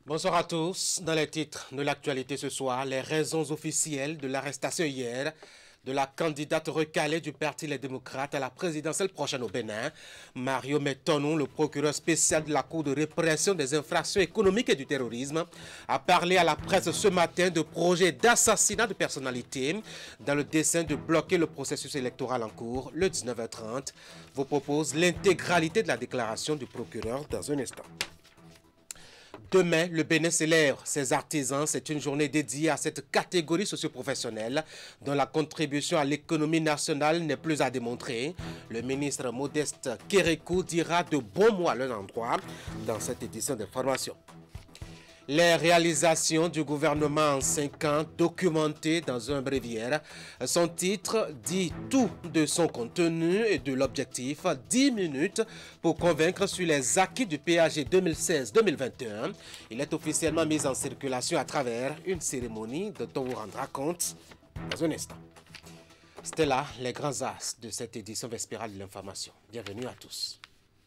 Bonsoir à tous. Dans les titres de l'actualité ce soir, les raisons officielles de l'arrestation hier de la candidate recalée du Parti Les Démocrates à la présidentielle prochaine au Bénin, Mario Metonou, le procureur spécial de la Cour de répression des infractions économiques et du terrorisme, a parlé à la presse ce matin de projets d'assassinat de personnalités dans le dessein de bloquer le processus électoral en cours le 19h30. Vous propose l'intégralité de la déclaration du procureur dans un instant. Demain, le Bénin célèbre ses artisans. C'est une journée dédiée à cette catégorie socio-professionnelle dont la contribution à l'économie nationale n'est plus à démontrer. Le ministre Modeste Kérékou dira de bons mots à leur endroit dans cette édition d'information. Les réalisations du gouvernement en 5 ans documentées dans un bréviaire. Son titre dit tout de son contenu et de l'objectif. 10 minutes pour convaincre sur les acquis du PAG 2016-2021. Il est officiellement mis en circulation à travers une cérémonie dont on vous rendra compte dans un instant. C'était là les grands as de cette édition vespérale de l'information. Bienvenue à tous.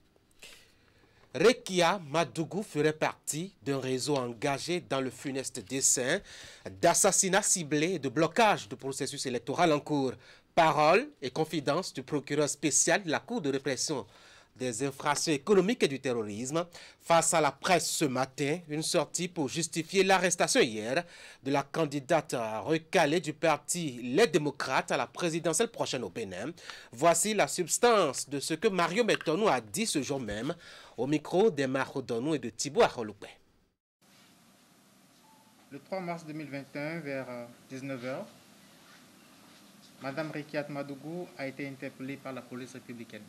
Rekia Madougou ferait partie d'un réseau engagé dans le funeste dessein d'assassinat ciblé et de blocage du processus électoral en cours. Parole et confidence du procureur spécial de la Cour de répression des infractions économiques et du terrorisme face à la presse ce matin, une sortie pour justifier l'arrestation hier de la candidate recalée du parti Les Démocrates à la présidentielle prochaine au Bénin. Voici la substance de ce que Mario Metonou a dit ce jour même au micro d'Emma Rodonou et de Thibaut Aroloupe. Le 3 mars 2021, vers 19h, Madame Rekia Madougou a été interpellée par la police républicaine.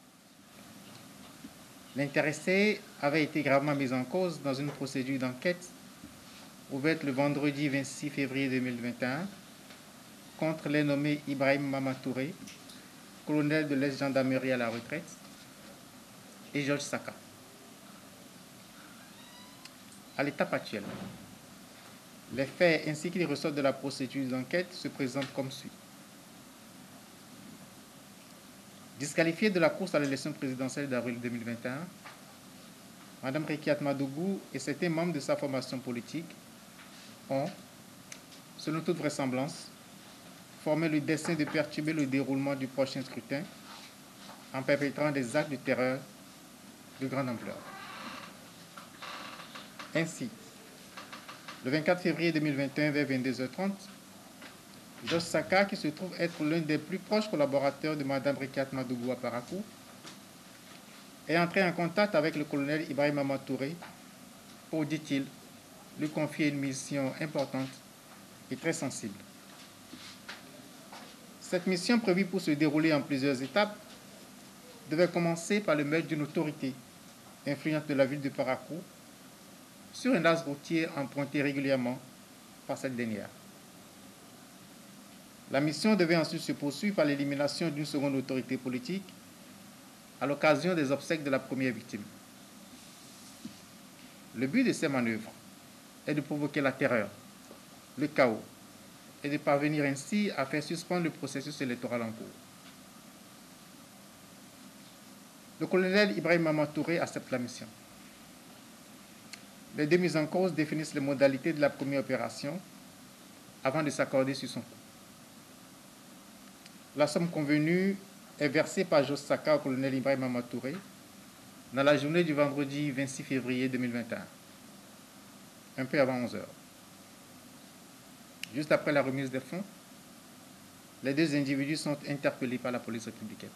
L'intéressée avait été gravement mise en cause dans une procédure d'enquête ouverte le vendredi 26 février 2021 contre les nommés Ibrahim Mamatouré, colonel de l'ex-gendarmerie à la retraite, et Georges Saka. À l'étape actuelle, les faits ainsi qu'ils ressortent de la procédure d'enquête se présentent comme suit. Disqualifiée de la course à l'élection présidentielle d'avril 2021, Mme Rekia Madougou et certains membres de sa formation politique ont, selon toute vraisemblance, formé le dessein de perturber le déroulement du prochain scrutin en perpétrant des actes de terreur de grande ampleur. Ainsi, le 24 février 2021 vers 22h30, Georges Saka, qui se trouve être l'un des plus proches collaborateurs de Mme Rekia Madougou à Parakou, est entré en contact avec le colonel Ibrahim Mamatouré pour, dit-il, lui confier une mission importante et très sensible. Cette mission, prévue pour se dérouler en plusieurs étapes, devait commencer par le maître d'une autorité influente de la ville de Parakou sur un axe routier emprunté régulièrement par cette dernière. La mission devait ensuite se poursuivre par l'élimination d'une seconde autorité politique à l'occasion des obsèques de la première victime. Le but de ces manœuvres est de provoquer la terreur, le chaos et de parvenir ainsi à faire suspendre le processus électoral en cours. Le colonel Ibrahim Mamatouré accepte la mission. Les deux mises en cause définissent les modalités de la première opération avant de s'accorder sur son coût. La somme convenue est versée par Georges Saka au colonel Ibrahim Mamatouré dans la journée du vendredi 26 février 2021, un peu avant 11h. Juste après la remise des fonds, les deux individus sont interpellés par la police républicaine.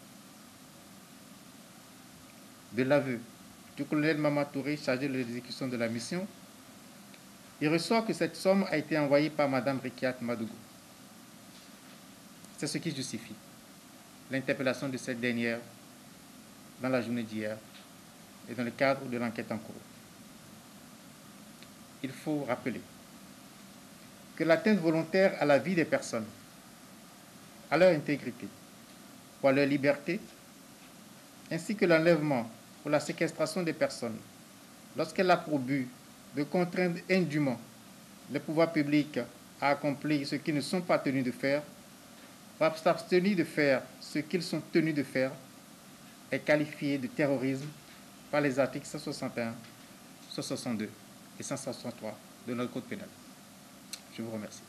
De l'aveu du colonel Mamatouré chargé de l'exécution de la mission, il ressort que cette somme a été envoyée par Mme Rekia Madougou. C'est ce qui justifie l'interpellation de cette dernière dans la journée d'hier et dans le cadre de l'enquête en cours. Il faut rappeler que l'atteinte volontaire à la vie des personnes, à leur intégrité ou à leur liberté, ainsi que l'enlèvement ou la séquestration des personnes, lorsqu'elle a pour but de contraindre indûment les pouvoirs publics à accomplir ce qu'ils ne sont pas tenus de faire, ou à s'abstenir de faire ce qu'ils sont tenus de faire, est qualifié de terrorisme par les articles 161, 162 et 163 de notre code pénal. Je vous remercie.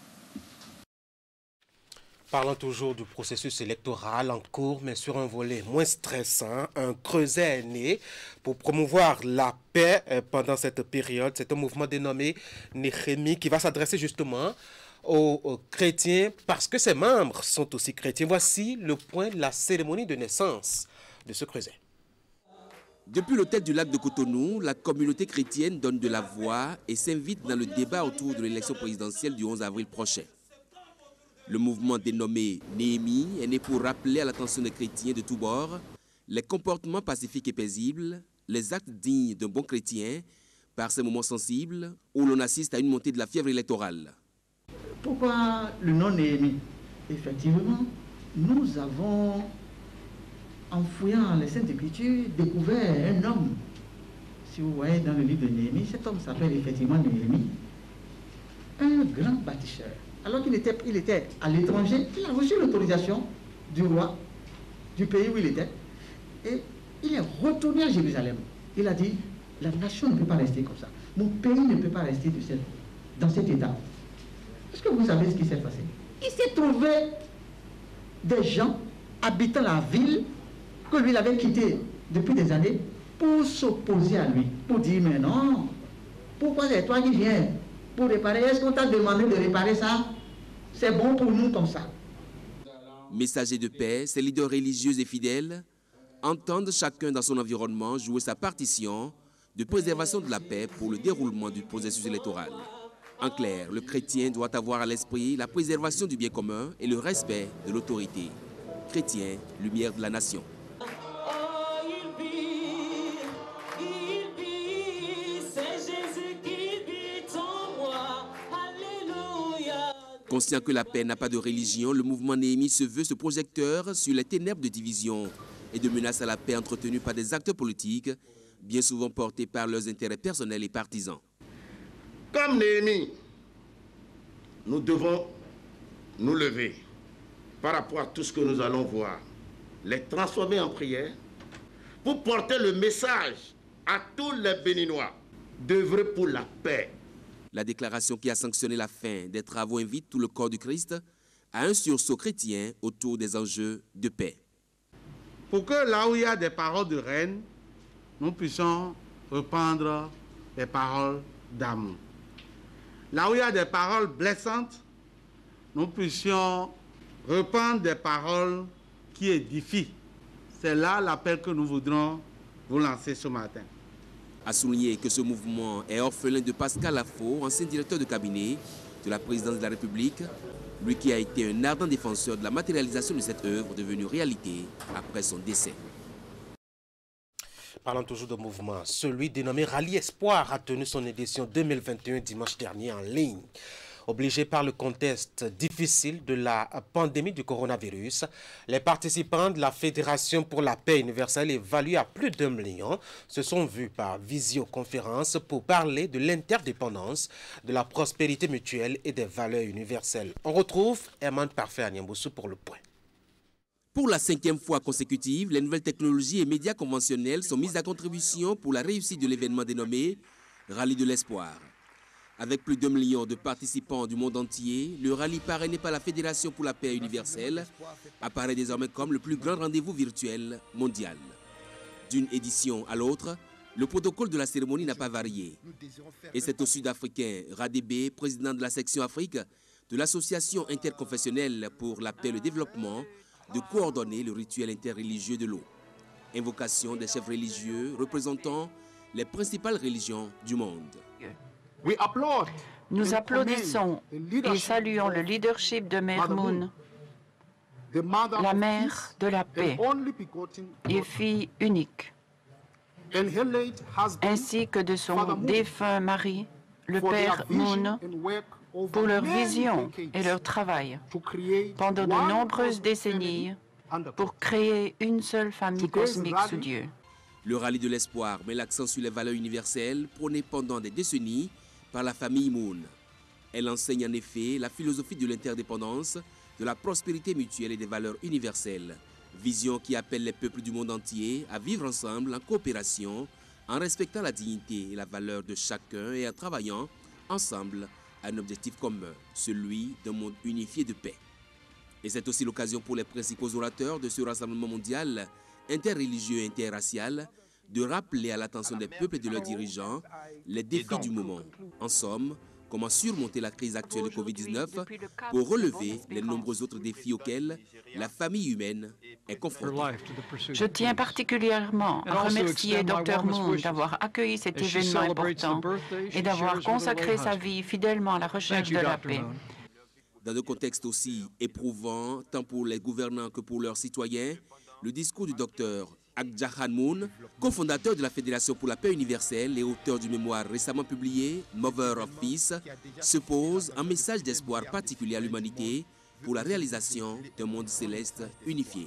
Parlons toujours du processus électoral en cours, mais sur un volet moins stressant, un creuset est né pour promouvoir la paix pendant cette période. C'est un mouvement dénommé Néhémie qui va s'adresser justement aux chrétiens parce que ses membres sont aussi chrétiens. Voici le point de la cérémonie de naissance de ce creuset. Depuis l'hôtel du lac de Cotonou, la communauté chrétienne donne de la voix et s'invite dans le débat autour de l'élection présidentielle du 11 avril prochain. Le mouvement dénommé Néhémie est né pour rappeler à l'attention des chrétiens de tous bords les comportements pacifiques et paisibles, les actes dignes d'un bon chrétien par ces moments sensibles où l'on assiste à une montée de la fièvre électorale. Pourquoi le nom Néhémie? Effectivement, nous avons, en fouillant les Saintes Écritures, découvert un homme. Si vous voyez dans le livre de Néhémie, cet homme s'appelle effectivement Néhémie, un grand bâtisseur. Alors qu'il était à l'étranger, il a reçu l'autorisation du roi, du pays où il était, et il est retourné à Jérusalem. Il a dit, la nation ne peut pas rester comme ça. Mon pays ne peut pas rester dans cet état. Est-ce que vous savez ce qui s'est passé? Il s'est trouvé des gens habitant la ville que lui avait quitté depuis des années pour s'opposer à lui, pour dire, mais non, pourquoi c'est toi qui viens pour réparer? Est-ce qu'on t'a demandé de réparer ça? C'est bon pour nous comme ça. Messagers de paix, ces leaders religieux et fidèles entendent chacun dans son environnement jouer sa partition de préservation de la paix pour le déroulement du processus électoral. En clair, le chrétien doit avoir à l'esprit la préservation du bien commun et le respect de l'autorité. Chrétien, lumière de la nation. Conscient que la paix n'a pas de religion, le mouvement Néhémie se veut ce projecteur sur les ténèbres de division et de menaces à la paix entretenues par des acteurs politiques, bien souvent portés par leurs intérêts personnels et partisans. Comme Néhémie, nous devons nous lever par rapport à tout ce que nous allons voir, les transformer en prière pour porter le message à tous les Béninois d'œuvrer pour la paix. La déclaration qui a sanctionné la fin des travaux invite tout le corps du Christ à un sursaut chrétien autour des enjeux de paix. Pour que là où il y a des paroles de haine, nous puissions reprendre des paroles d'amour. Là où il y a des paroles blessantes, nous puissions reprendre des paroles qui édifient. C'est là l'appel que nous voudrons vous lancer ce matin. A souligné que ce mouvement est orphelin de Pascal Lafaux, ancien directeur de cabinet de la présidence de la République, lui qui a été un ardent défenseur de la matérialisation de cette œuvre devenue réalité après son décès. Parlons toujours de mouvement. Celui dénommé Rallye Espoir a tenu son édition 2021 dimanche dernier en ligne. Obligés par le contexte difficile de la pandémie du coronavirus, les participants de la Fédération pour la paix universelle évalués à plus d'1 million se sont vus par visioconférence pour parler de l'interdépendance, de la prospérité mutuelle et des valeurs universelles. On retrouve Herman Parfait à Niamboussou pour le point. Pour la 5e fois consécutive, les nouvelles technologies et médias conventionnels sont mises à contribution pour la réussite de l'événement dénommé Rallye de l'Espoir. Avec plus d'1 million de participants du monde entier, le rallye parrainé par la Fédération pour la paix universelle apparaît désormais comme le plus grand rendez-vous virtuel mondial. D'une édition à l'autre, le protocole de la cérémonie n'a pas varié. Et c'est au Sud-Africain Radebe, président de la section Afrique de l'Association interconfessionnelle pour la paix et le développement, de coordonner le rituel interreligieux de l'eau. Invocation des chefs religieux représentant les principales religions du monde. Nous applaudissons et saluons le leadership de Mère Moon, la mère de la paix et fille unique, ainsi que de son défunt mari, le Père Moon, pour leur vision et leur travail pendant de nombreuses décennies pour créer une seule famille cosmique sous Dieu. Le rallye de l'espoir met l'accent sur les valeurs universelles prônées pendant des décennies par la famille Moon. Elle enseigne en effet la philosophie de l'interdépendance, de la prospérité mutuelle et des valeurs universelles, vision qui appelle les peuples du monde entier à vivre ensemble en coopération, en respectant la dignité et la valeur de chacun et en travaillant ensemble à un objectif commun, celui d'un monde unifié de paix. Et c'est aussi l'occasion pour les principaux orateurs de ce rassemblement mondial interreligieux et interracial de rappeler à l'attention des peuples et de leurs dirigeants les défis du moment. En somme, comment surmonter la crise actuelle de Covid-19 pour relever les nombreux autres défis auxquels la famille humaine est confrontée. Je tiens particulièrement à remercier Dr Moon d'avoir accueilli cet événement important et d'avoir consacré sa vie fidèlement à la recherche de la paix. Dans un contexte aussi éprouvant, tant pour les gouvernants que pour leurs citoyens, le discours du docteur Agjahan Moon, cofondateur de la Fédération pour la paix universelle et auteur du mémoire récemment publié, Mother of Peace, se pose un message d'espoir particulier à l'humanité pour la réalisation d'un monde céleste unifié.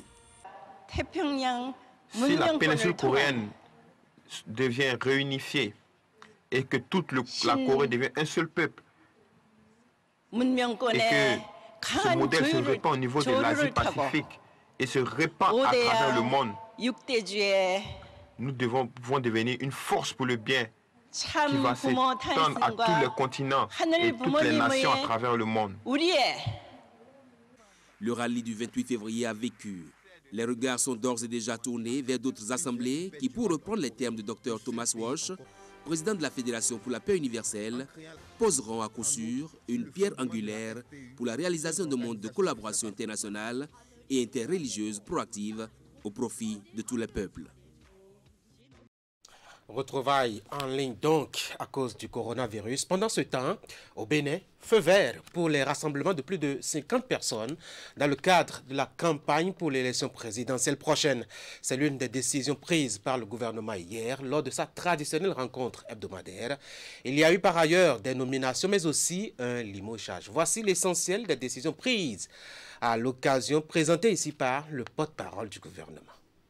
Si la péninsule coréenne devient réunifiée et que toute la Corée devient un seul peuple, et que ce modèle se répand au niveau de l'Asie-Pacifique et se répand à travers le monde, nous devons devenir une force pour le bien qui va s'étendre à tous les continents et toutes les nations à travers le monde. Le rallye du 28 février a vécu. Les regards sont d'ores et déjà tournés vers d'autres assemblées qui, pour reprendre les termes de Dr Thomas Walsh, président de la Fédération pour la paix universelle, poseront à coup sûr une pierre angulaire pour la réalisation d'un monde de collaboration internationale et interreligieuse proactive au profit de tous les peuples. Retrouvailles en ligne donc à cause du coronavirus. Pendant ce temps, au Bénin, feu vert pour les rassemblements de plus de 50 personnes dans le cadre de la campagne pour l'élection présidentielle prochaine. C'est l'une des décisions prises par le gouvernement hier lors de sa traditionnelle rencontre hebdomadaire. Il y a eu par ailleurs des nominations mais aussi un limogeage. Voici l'essentiel des décisions prises à l'occasion présentée ici par le porte-parole du gouvernement.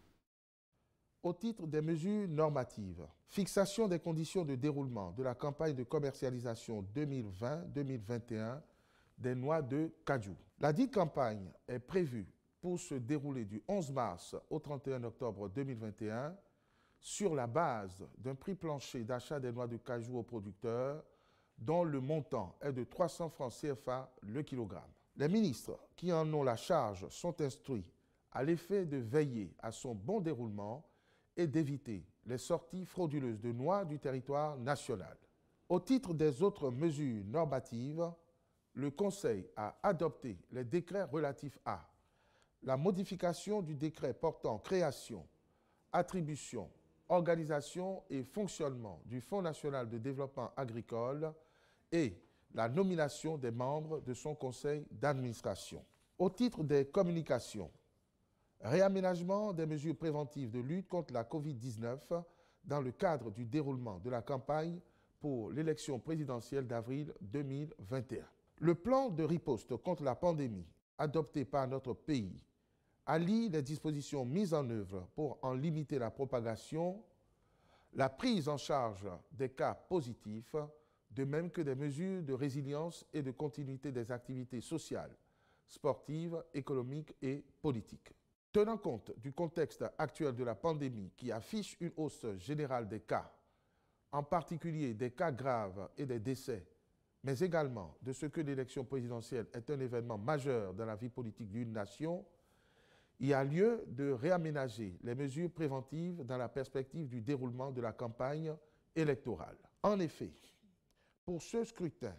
Au titre des mesures normatives, fixation des conditions de déroulement de la campagne de commercialisation 2020-2021 des noix de cajou. La dite campagne est prévue pour se dérouler du 11 mars au 31 octobre 2021 sur la base d'un prix plancher d'achat des noix de cajou aux producteurs dont le montant est de 300 francs CFA le kilogramme. Les ministres qui en ont la charge sont instruits à l'effet de veiller à son bon déroulement et d'éviter les sorties frauduleuses de noix du territoire national. Au titre des autres mesures normatives, le Conseil a adopté les décrets relatifs à la modification du décret portant création, attribution, organisation et fonctionnement du Fonds national de développement agricole et la nomination des membres de son conseil d'administration. Au titre des communications, réaménagement des mesures préventives de lutte contre la Covid-19 dans le cadre du déroulement de la campagne pour l'élection présidentielle d'avril 2021. Le plan de riposte contre la pandémie adopté par notre pays allie les dispositions mises en œuvre pour en limiter la propagation, la prise en charge des cas positifs, de même que des mesures de résilience et de continuité des activités sociales, sportives, économiques et politiques. Tenant compte du contexte actuel de la pandémie qui affiche une hausse générale des cas, en particulier des cas graves et des décès, mais également de ce que l'élection présidentielle est un événement majeur dans la vie politique d'une nation, il y a lieu de réaménager les mesures préventives dans la perspective du déroulement de la campagne électorale. En effet, pour ce scrutin,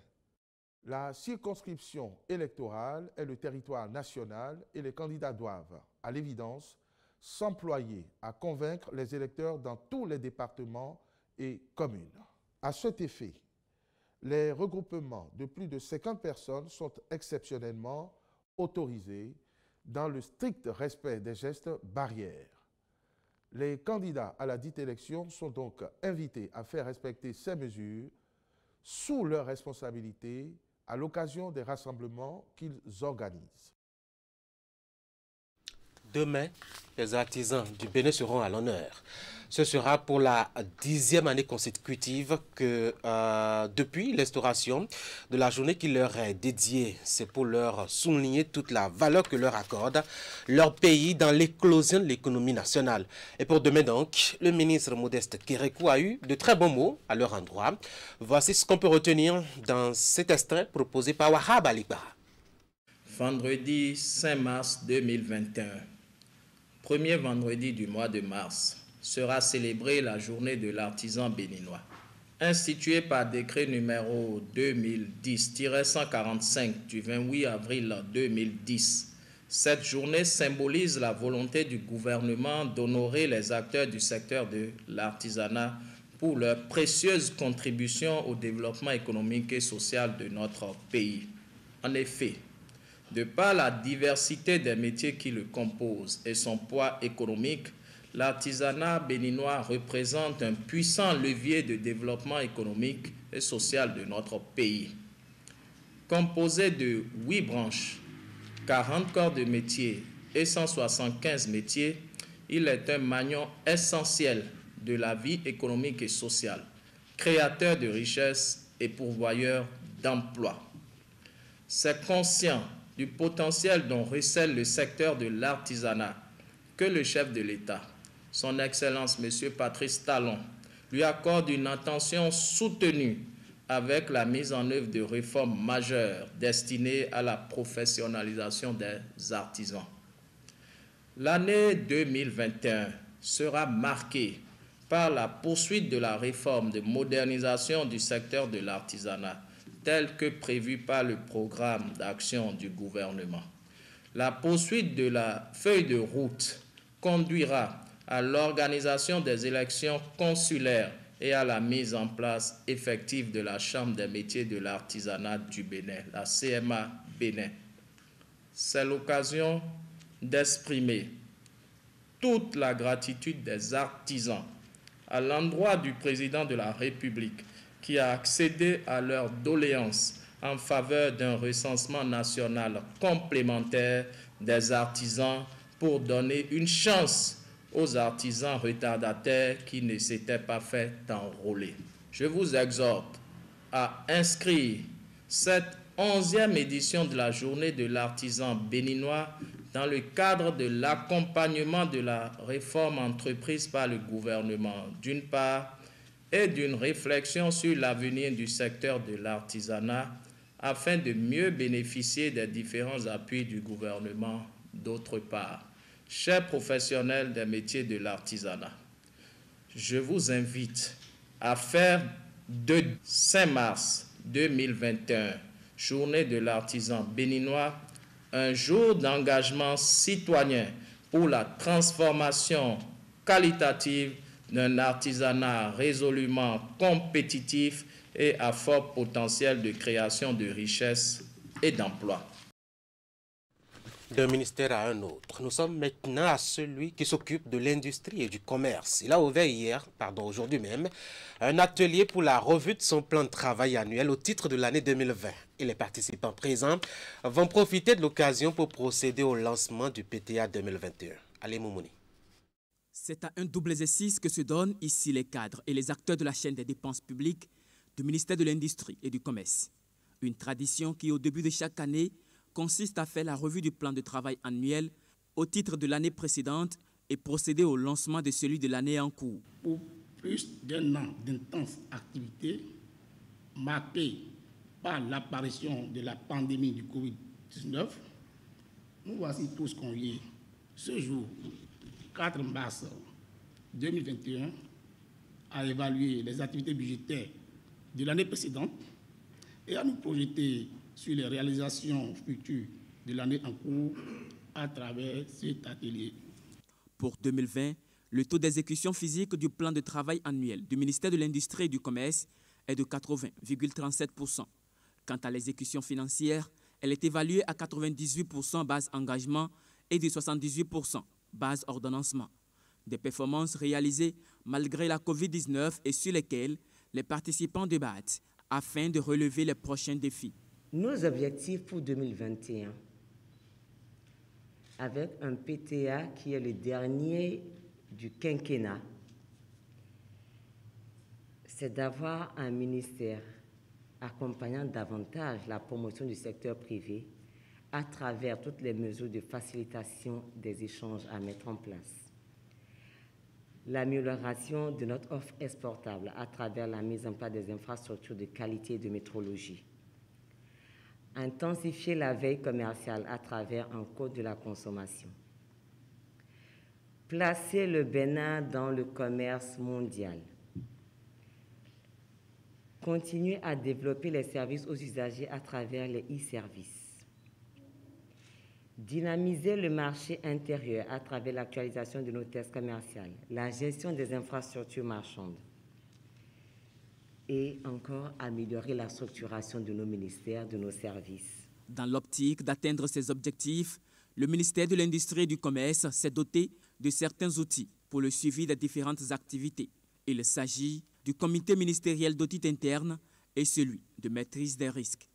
la circonscription électorale est le territoire national et les candidats doivent, à l'évidence, s'employer à convaincre les électeurs dans tous les départements et communes. À cet effet, les regroupements de plus de 50 personnes sont exceptionnellement autorisés dans le strict respect des gestes barrières. Les candidats à la dite élection sont donc invités à faire respecter ces mesures sous leur responsabilité à l'occasion des rassemblements qu'ils organisent. Demain, les artisans du Bénin seront à l'honneur. Ce sera pour la 10e année consécutive que depuis l'instauration de la journée qui leur est dédiée, c'est pour leur souligner toute la valeur que leur accorde leur pays dans l'éclosion de l'économie nationale. Et pour demain donc, le ministre Modeste Kérékou a eu de très bons mots à leur endroit. Voici ce qu'on peut retenir dans cet extrait proposé par Wahab Aliba. Vendredi 5 mars 2021, premier vendredi du mois de mars, sera célébrée la journée de l'artisan béninois. Instituée par décret numéro 2010-145 du 28 avril 2010, cette journée symbolise la volonté du gouvernement d'honorer les acteurs du secteur de l'artisanat pour leur précieuse contribution au développement économique et social de notre pays. En effet, de par la diversité des métiers qui le composent et son poids économique, l'artisanat béninois représente un puissant levier de développement économique et social de notre pays. Composé de 8 branches, 40 corps de métiers et 175 métiers, il est un maillon essentiel de la vie économique et sociale, créateur de richesses et pourvoyeur d'emplois. C'est conscient du potentiel dont recèle le secteur de l'artisanat que le chef de l'État, son Excellence M. Patrice Talon, lui accorde une attention soutenue avec la mise en œuvre de réformes majeures destinées à la professionnalisation des artisans. L'année 2021 sera marquée par la poursuite de la réforme de modernisation du secteur de l'artisanat, tel que prévu par le programme d'action du gouvernement. La poursuite de la feuille de route conduira à l'organisation des élections consulaires et à la mise en place effective de la Chambre des métiers de l'artisanat du Bénin, la CMA Bénin. C'est l'occasion d'exprimer toute la gratitude des artisans à l'endroit du président de la République qui a accédé à leurs doléances en faveur d'un recensement national complémentaire des artisans pour donner une chance aux artisans retardataires qui ne s'étaient pas fait enrôler. Je vous exhorte à inscrire cette 11e édition de la journée de l'artisan béninois dans le cadre de l'accompagnement de la réforme entreprise par le gouvernement, d'une part, et d'une réflexion sur l'avenir du secteur de l'artisanat afin de mieux bénéficier des différents appuis du gouvernement, d'autre part. Chers professionnels des métiers de l'artisanat, je vous invite à faire de 5 mars 2021, journée de l'artisan béninois, un jour d'engagement citoyen pour la transformation qualitative d'un artisanat résolument compétitif et à fort potentiel de création de richesses et d'emplois. D'un ministère à un autre, nous sommes maintenant à celui qui s'occupe de l'industrie et du commerce. Il a ouvert aujourd'hui même, un atelier pour la revue de son plan de travail annuel au titre de l'année 2020. Et les participants présents vont profiter de l'occasion pour procéder au lancement du PTA 2021. Allez, Moumouni. C'est à un double exercice que se donnent ici les cadres et les acteurs de la chaîne des dépenses publiques du ministère de l'Industrie et du Commerce. Une tradition qui, au début de chaque année, consiste à faire la revue du plan de travail annuel au titre de l'année précédente et procéder au lancement de celui de l'année en cours. Pour plus d'un an d'intenses activités marquées par l'apparition de la pandémie du Covid-19, nous voici tous conviés ce jour, 4 mars 2021, à évaluer les activités budgétaires de l'année précédente et à nous projeter sur les réalisations futures de l'année en cours à travers cet atelier. Pour 2020, le taux d'exécution physique du plan de travail annuel du ministère de l'Industrie et du Commerce est de 80,37%. Quant à l'exécution financière, elle est évaluée à 98% base engagement et de 78% base ordonnancement. Des performances réalisées malgré la COVID-19 et sur lesquelles les participants débattent afin de relever les prochains défis. Nos objectifs pour 2021 avec un PTA qui est le dernier du quinquennat, c'est d'avoir un ministère accompagnant davantage la promotion du secteur privé à travers toutes les mesures de facilitation des échanges à mettre en place. L'amélioration de notre offre exportable à travers la mise en place des infrastructures de qualité et de métrologie. Intensifier la veille commerciale à travers un code de la consommation. Placer le Bénin dans le commerce mondial. Continuer à développer les services aux usagers à travers les e-services. Dynamiser le marché intérieur à travers l'actualisation de nos tests commerciaux, la gestion des infrastructures marchandes et encore améliorer la structuration de nos ministères, de nos services. Dans l'optique d'atteindre ces objectifs, le ministère de l'Industrie et du Commerce s'est doté de certains outils pour le suivi des différentes activités. Il s'agit du comité ministériel d'audit interne et celui de maîtrise des risques.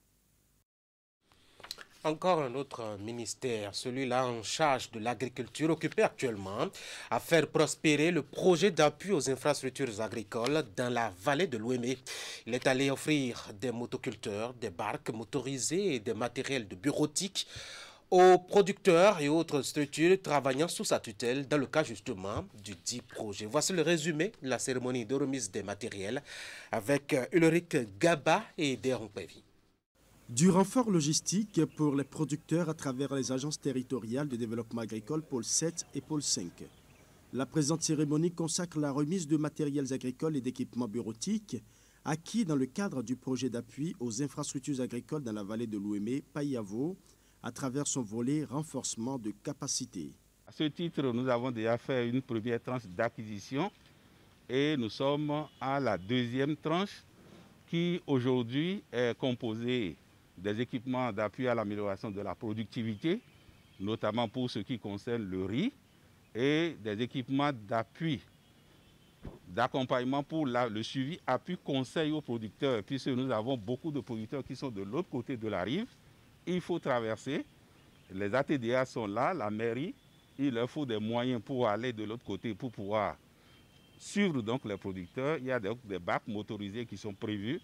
Encore un autre ministère, celui-là en charge de l'agriculture, occupé actuellement à faire prospérer le projet d'appui aux infrastructures agricoles dans la vallée de l'Ouémé. Il est allé offrir des motoculteurs, des barques motorisées et des matériels de bureautique aux producteurs et autres structures travaillant sous sa tutelle dans le cas justement du dit projet. Voici le résumé de la cérémonie de remise des matériels avec Ulrich Gaba et Deron Pévi. Du renfort logistique pour les producteurs à travers les agences territoriales de développement agricole Pôle 7 et Pôle 5. La présente cérémonie consacre la remise de matériels agricoles et d'équipements bureautiques acquis dans le cadre du projet d'appui aux infrastructures agricoles dans la vallée de l'Ouémé, Payavo, à travers son volet renforcement de capacité. À ce titre, nous avons déjà fait une première tranche d'acquisition et nous sommes à la deuxième tranche qui aujourd'hui est composée des équipements d'appui à l'amélioration de la productivité, notamment pour ce qui concerne le riz, et des équipements d'appui, d'accompagnement pour le suivi, appui, conseil aux producteurs, puisque nous avons beaucoup de producteurs qui sont de l'autre côté de la rive. Il faut traverser, les ATDA sont là, la mairie, il leur faut des moyens pour aller de l'autre côté, pour pouvoir suivre donc les producteurs. Il y a donc des bacs motorisés qui sont prévus.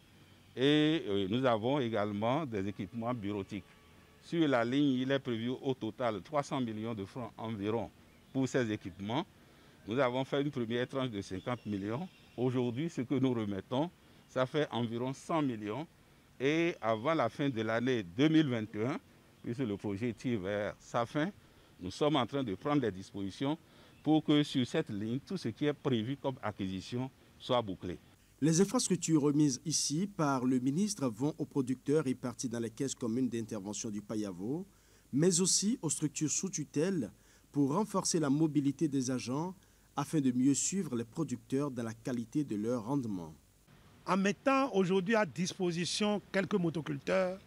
Et nous avons également des équipements bureautiques. Sur la ligne, il est prévu au total 300 millions de francs environ pour ces équipements. Nous avons fait une première tranche de 50 millions. Aujourd'hui, ce que nous remettons, ça fait environ 100 millions. Et avant la fin de l'année 2021, puisque le projet tire vers sa fin, nous sommes en train de prendre des dispositions pour que sur cette ligne, tout ce qui est prévu comme acquisition soit bouclé. Les infrastructures remises ici par le ministre vont aux producteurs répartis dans les caisses communes d'intervention du Payavo, mais aussi aux structures sous tutelle pour renforcer la mobilité des agents afin de mieux suivre les producteurs dans la qualité de leur rendement. En mettant aujourd'hui à disposition quelques motoculteurs,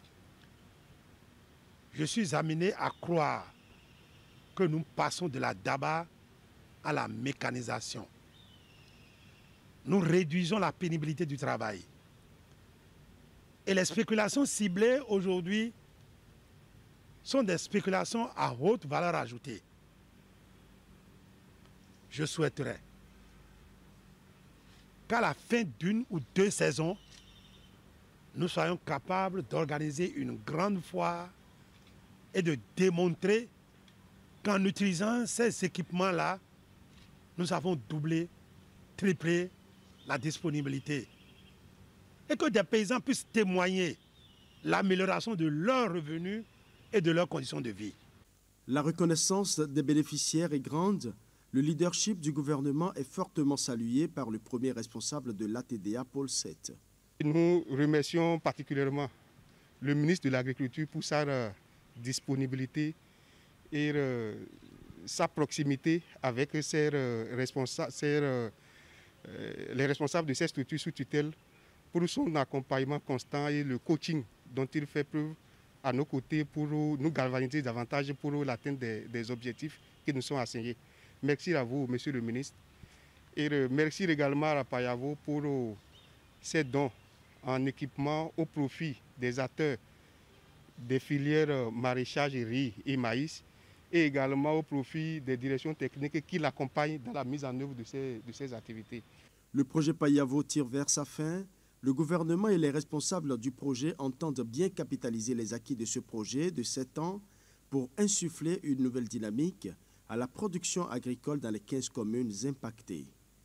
je suis amené à croire que nous passons de la daba à la mécanisation. Nous réduisons la pénibilité du travail. Et les spéculations ciblées aujourd'hui sont des spéculations à haute valeur ajoutée. Je souhaiterais qu'à la fin d'une ou deux saisons, nous soyons capables d'organiser une grande foire et de démontrer qu'en utilisant ces équipements-là, nous avons doublé, triplé la disponibilité. Et que des paysans puissent témoigner l'amélioration de leurs revenus et de leurs conditions de vie. La reconnaissance des bénéficiaires est grande. Le leadership du gouvernement est fortement salué par le premier responsable de l'ATDA, Pôle 7. Nous remercions particulièrement le ministre de l'Agriculture pour sa disponibilité et sa proximité avec les responsables de ces structures sous tutelle pour son accompagnement constant et le coaching dont il fait preuve à nos côtés pour nous galvaniser davantage pour l'atteinte des objectifs qui nous sont assignés. Merci à vous, Monsieur le ministre. Et merci également à Payavo pour ces dons en équipement au profit des acteurs des filières maraîchage, riz et maïs et également au profit des directions techniques qui l'accompagnent dans la mise en œuvre de ces activités. Le projet Payavo tire vers sa fin. Le gouvernement et les responsables du projet entendent bien capitaliser les acquis de ce projet de 7 ans pour insuffler une nouvelle dynamique à la production agricole dans les 15 communes impactées.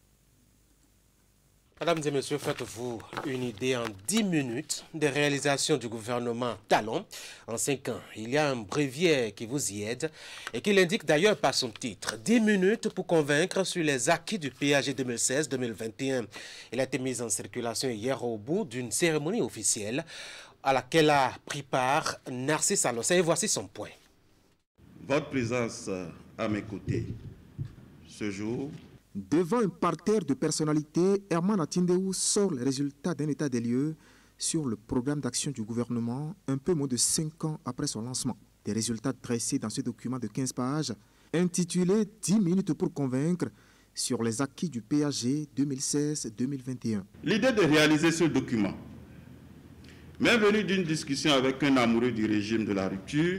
Mesdames et messieurs, faites-vous une idée en 10 minutes des réalisations du gouvernement Talon en 5 ans. Il y a un bréviaire qui vous y aide et qui l'indique d'ailleurs par son titre. 10 minutes pour convaincre sur les acquis du PAG 2016-2021. Il a été mis en circulation hier au bout d'une cérémonie officielle à laquelle a pris part Narcisse Alossa. Et voici son point. Votre présence à mes côtés ce jour. Devant un parterre de personnalités, Herman Atindéou sort les résultats d'un état des lieux sur le programme d'action du gouvernement, un peu moins de 5 ans après son lancement. Des résultats dressés dans ce document de 15 pages, intitulé « 10 minutes pour convaincre » sur les acquis du PAG 2016-2021. L'idée de réaliser ce document m'est venue d'une discussion avec un amoureux du régime de la rupture,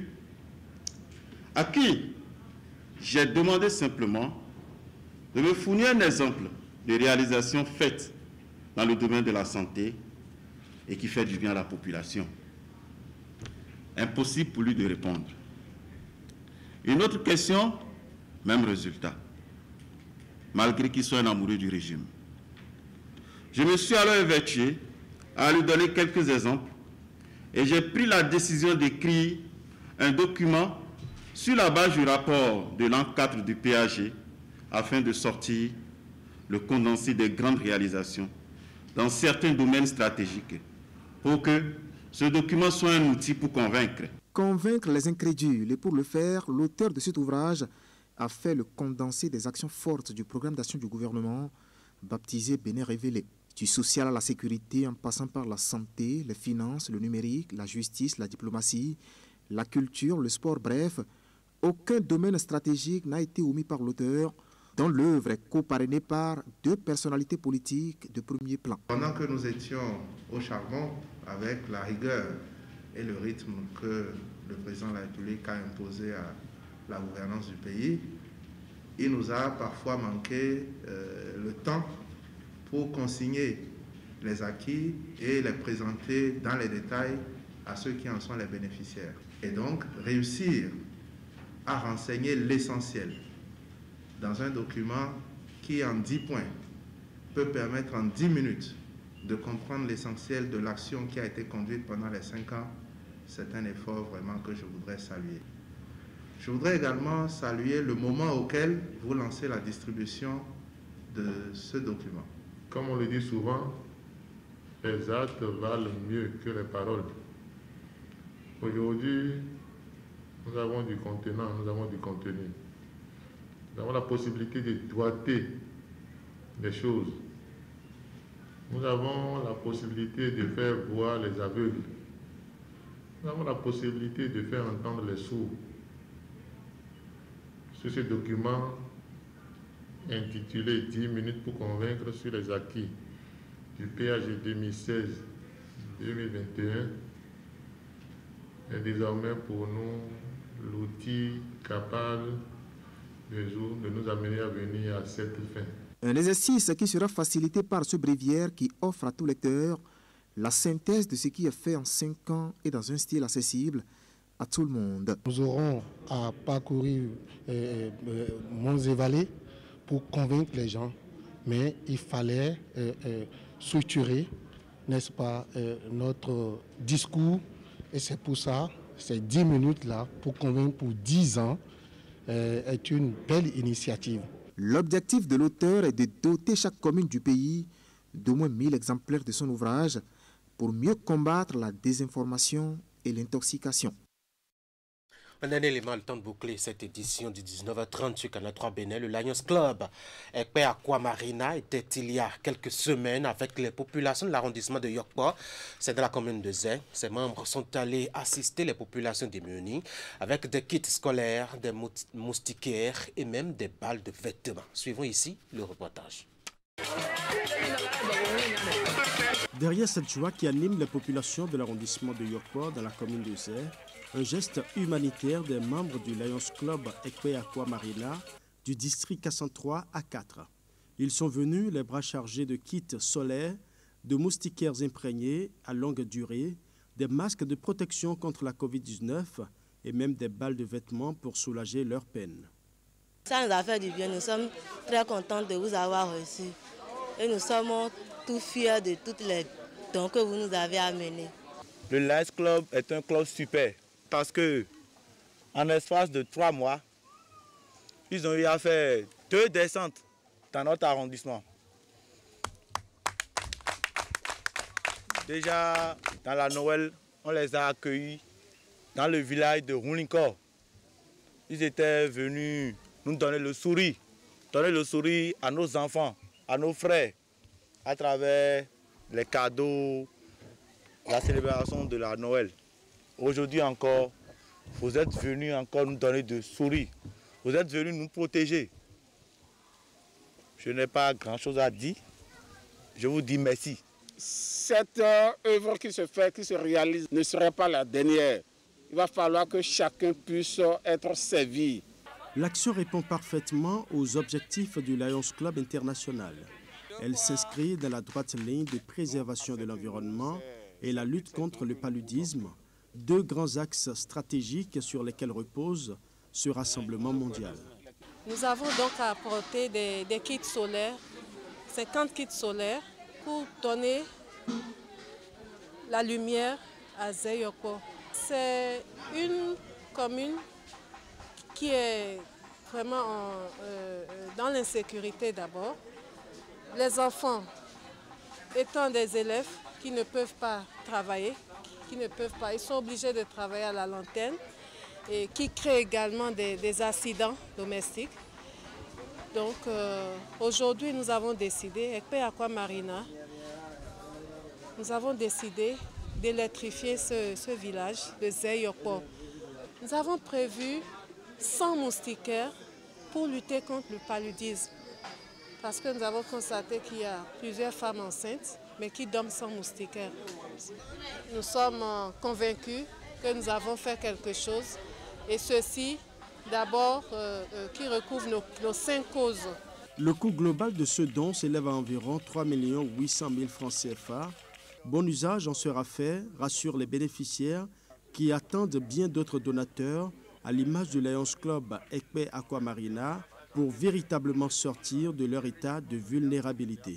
à qui j'ai demandé simplement de me fournir un exemple de réalisation faite dans le domaine de la santé et qui fait du bien à la population. Impossible pour lui de répondre. Une autre question, même résultat, malgré qu'il soit un amoureux du régime. Je me suis alors évertué à lui donner quelques exemples et j'ai pris la décision d'écrire un document sur la base du rapport de l'an 4 du PAG afin de sortir le condensé des grandes réalisations dans certains domaines stratégiques pour que ce document soit un outil pour convaincre. Convaincre les incrédules et pour le faire, l'auteur de cet ouvrage a fait le condensé des actions fortes du programme d'action du gouvernement baptisé Bénin Révélé. Du social à la sécurité en passant par la santé, les finances, le numérique, la justice, la diplomatie, la culture, le sport, bref, aucun domaine stratégique n'a été omis par l'auteur, dont l'œuvre est co-parrainée par 2 personnalités politiques de premier plan. Pendant que nous étions au charbon, avec la rigueur et le rythme que le président de la République a imposé à la gouvernance du pays, il nous a parfois manqué le temps pour consigner les acquis et les présenter dans les détails à ceux qui en sont les bénéficiaires. Et donc, réussir à renseigner l'essentiel dans un document qui, en 10 points, peut permettre en 10 minutes de comprendre l'essentiel de l'action qui a été conduite pendant les 5 ans, c'est un effort vraiment que je voudrais saluer. Je voudrais également saluer le moment auquel vous lancez la distribution de ce document. Comme on le dit souvent, les actes valent mieux que les paroles. Aujourd'hui, nous avons du contenant, nous avons du contenu. Nous avons la possibilité de doiter les choses. Nous avons la possibilité de faire voir les aveugles. Nous avons la possibilité de faire entendre les sourds. Sur ce document intitulé 10 minutes pour convaincre sur les acquis du PAG 2016-2021 est désormais pour nous l'outil capable de nous amener à venir à cette fin. Un exercice qui sera facilité par ce bréviaire qui offre à tout lecteur la synthèse de ce qui est fait en 5 ans et dans un style accessible à tout le monde. Nous aurons à parcourir monts et vallées pour convaincre les gens, mais il fallait structurer, n'est-ce pas, notre discours, et c'est pour ça, ces 10 minutes-là, pour convaincre pour 10 ans, est une belle initiative. L'objectif de l'auteur est de doter chaque commune du pays d'au moins 1000 exemplaires de son ouvrage pour mieux combattre la désinformation et l'intoxication. Un dernier élément, le temps de boucler cette édition du 19h30 sur Canal 3 Bénin. Le Lions Club Ekpe Aquamarina était il y a quelques semaines avec les populations de l'arrondissement de Yokpo. C'est dans la commune de Zé. Ses membres sont allés assister les populations démunies avec des kits scolaires, des moustiquaires et même des balles de vêtements. Suivons ici le reportage. Derrière cette joie qui anime les populations de l'arrondissement de Yokpo dans la commune de Zé, un geste humanitaire des membres du Lions Club Ekpe Aqua Marina du district 403 à 4. Ils sont venus les bras chargés de kits solaires, de moustiquaires imprégnés à longue durée, des masques de protection contre la Covid-19 et même des balles de vêtements pour soulager leur peine. Ça nous a fait du bien, nous sommes très contents de vous avoir reçus et nous sommes tout fiers de toutes les dons que vous nous avez amenés. Le Lions Club est un club super parce que en l'espace de 3 mois, ils ont eu à faire 2 descentes dans notre arrondissement. Déjà, dans la Noël, on les a accueillis dans le village de Roulinkor. Ils étaient venus nous donner le sourire à nos enfants, à nos frères, à travers les cadeaux, la célébration de la Noël. Aujourd'hui encore, vous êtes venus encore nous donner de sourire. Vous êtes venus nous protéger. Je n'ai pas grand-chose à dire. Je vous dis merci. Cette œuvre qui se fait, qui se réalise, ne serait pas la dernière. Il va falloir que chacun puisse être servi. L'action répond parfaitement aux objectifs du Lions Club international. Elle s'inscrit dans la droite ligne de préservation de l'environnement et la lutte contre le paludisme, 2 grands axes stratégiques sur lesquels repose ce rassemblement mondial. Nous avons donc apporté des kits solaires, 50 kits solaires, pour donner la lumière à Zé Yokpo. C'est une commune qui est vraiment dans l'insécurité d'abord. Les enfants étant des élèves qui ne peuvent pas travailler, ils sont obligés de travailler à la lanterne et qui créent également des accidents domestiques. Donc aujourd'hui, nous avons décidé, Ekpe Aqua Marina, nous avons décidé d'électrifier ce village de Zé Yokpo. Nous avons prévu 100 moustiquaires pour lutter contre le paludisme. Parce que nous avons constaté qu'il y a plusieurs femmes enceintes, mais qui dorment sans moustiquaires. Nous sommes convaincus que nous avons fait quelque chose, et ceci, d'abord, qui recouvre nos 5 causes. Le coût global de ce don s'élève à environ 3 800 000 francs CFA. Bon usage en sera fait, rassurent les bénéficiaires qui attendent bien d'autres donateurs, à l'image du Lions Club Ekpe Aqua Marina, pour véritablement sortir de leur état de vulnérabilité.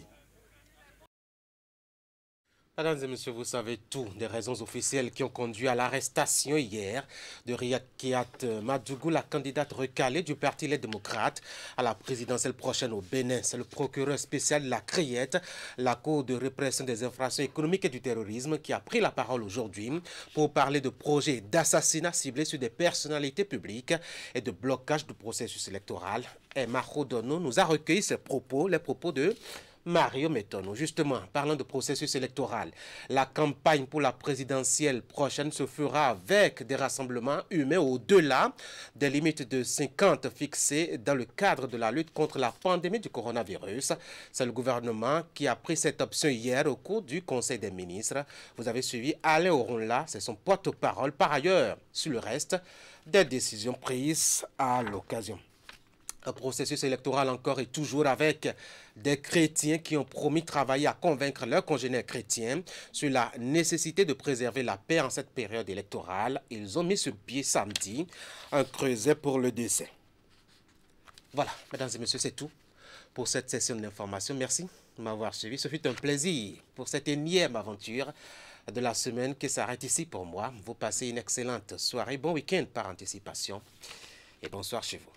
Mesdames et messieurs, vous savez tout des raisons officielles qui ont conduit à l'arrestation hier de Riakiat Madougou, la candidate recalée du Parti Les Démocrates à la présidentielle prochaine au Bénin. C'est le procureur spécial de la CREIET, la Cour de répression des infractions économiques et du terrorisme, qui a pris la parole aujourd'hui pour parler de projets d'assassinat ciblés sur des personnalités publiques et de blocage du processus électoral. Emma Rodono nous a recueilli ses propos, les propos de Mario Metono. Justement, parlant de processus électoral, la campagne pour la présidentielle prochaine se fera avec des rassemblements humains au-delà des limites de 50 fixées dans le cadre de la lutte contre la pandémie du coronavirus. C'est le gouvernement qui a pris cette option hier au cours du Conseil des ministres. Vous avez suivi Alain Oronla, c'est son porte-parole. Par ailleurs, sur le reste des décisions prises à l'occasion. Un processus électoral encore et toujours avec des chrétiens qui ont promis travailler à convaincre leurs congénères chrétiens sur la nécessité de préserver la paix en cette période électorale. Ils ont mis sur pied samedi un creuset pour le décès. Voilà, mesdames et messieurs, c'est tout pour cette session d'information. Merci de m'avoir suivi. Ce fut un plaisir pour cette énième aventure de la semaine qui s'arrête ici pour moi. Vous passez une excellente soirée. Bon week-end par anticipation et bonsoir chez vous.